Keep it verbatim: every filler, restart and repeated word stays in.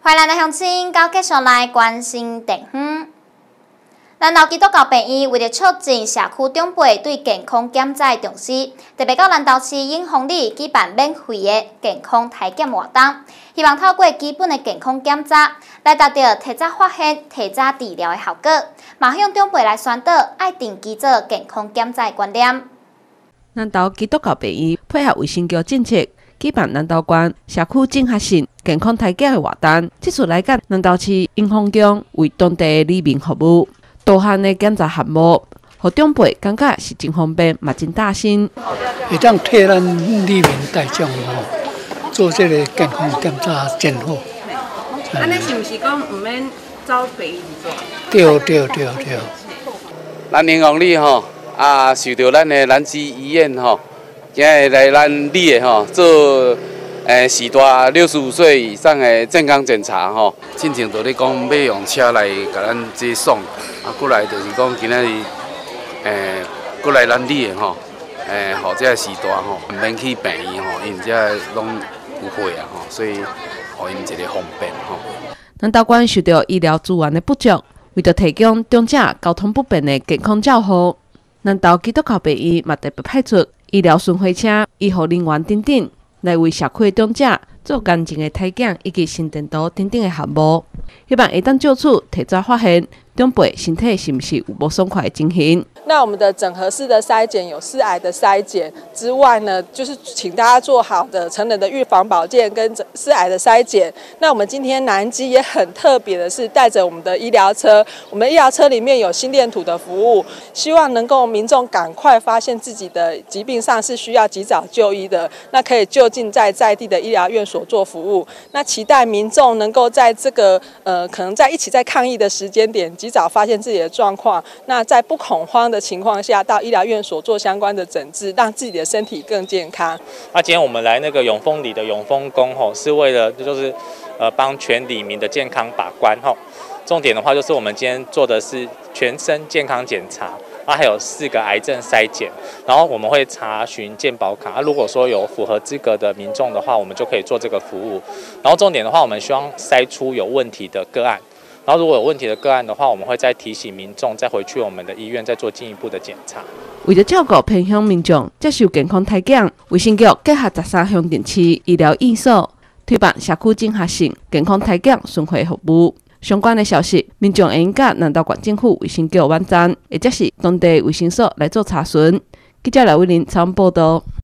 欢迎咱的乡亲，到继续来关心地方。南投基督教病院为了促进社区长辈对健康检查的重视，特别到南投市永丰里举办免费的健康体检活动，希望透过基本的健康检查，来达到提早发现、提早治疗的效果。嘛向长辈来宣导爱定期做健康检查的观念。 南投基督教病院配合卫生局政策，举办南投县社区整合性健康体检的活动。这次来到南投市永丰宫，为当地的里民服务。多项的检查项目，互长辈感觉是真方便，嘛真大心。 会当替咱里民大众吼做这个健康检查真好。 安尼是毋是讲毋免走病院做？ 对对对对。 咱永丰里吼啊，受到咱的南基医院吼，今日来咱里的吼做。诶，时大六十五岁以上的健康检查吼，进前就咧讲要用车来甲咱接送，啊，过来就是讲今仔日，诶，过来咱里的吼，诶，或者时大吼，毋免去病院吼，因遮拢有会啊吼，所以互因一个方便吼。 南投县受到医疗资源的不足，为着提供长者交通不便的健康照护，南投基督教病院嘛特别派出医疗巡回车、医护人员等等。来为社区的长者做干净的体检以及心电图等等的项目，希望会当就此提早发现长辈身体是不是有无爽快的情形。 那我们的整合式的筛检有四癌的筛检之外呢，就是请大家做好的成人的预防保健跟四癌的筛检。那我们今天南基也很特别的是带着我们的医疗车，我们的医疗车里面有心电图的服务，希望能够民众赶快发现自己的疾病上是需要及早就医的，那可以就近在在地的医疗院所做服务。那期待民众能够在这个呃可能在一起在抗疫的时间点，及早发现自己的状况，那在不恐慌的情况下，到医疗院所做相关的诊治，让自己的身体更健康。 那今天我们来那个永丰里的永丰宫吼，是为了就是呃帮全里民的健康把关吼。重点的话就是我们今天做的是全身健康检查，啊还有四个癌症筛检，然后我们会查询健保卡。啊如果说有符合资格的民众的话，我们就可以做这个服务。然后重点的话，我们希望筛出有问题的个案。然后如果有问题的个案的话，我们会再提醒民众再回去我们的医院再做进一步的检查。 为了照顾偏乡民众接受健康体检，卫生局结合十三乡镇市医疗院所推办社区整合性健康体检巡回服务。相关的消息，民众会用甲南投县政府卫生局网站，或者是当地卫生所来做查询。记者赖伟林采访报道。